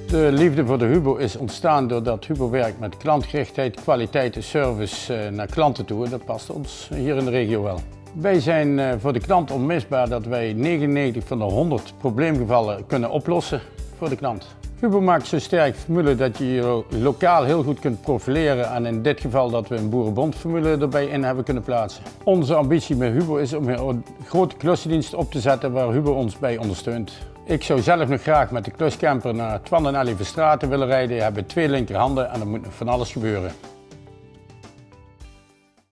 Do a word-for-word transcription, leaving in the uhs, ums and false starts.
De liefde voor de Hubo is ontstaan doordat Hubo werkt met klantgerichtheid, kwaliteit en service naar klanten toe. En dat past ons hier in de regio wel. Wij zijn voor de klant onmisbaar dat wij negenennegentig van de honderd probleemgevallen kunnen oplossen voor de klant. Hubo maakt zo sterk formule dat je je lokaal heel goed kunt profileren en in dit geval dat we een boerenbondformule erbij in hebben kunnen plaatsen. Onze ambitie met Hubo is om een grote klussendienst op te zetten waar Hubo ons bij ondersteunt. Ik zou zelf nog graag met de kluscamper naar Twan en Ellie Verstraeten willen rijden. We hebben twee linkerhanden en er moet nog van alles gebeuren.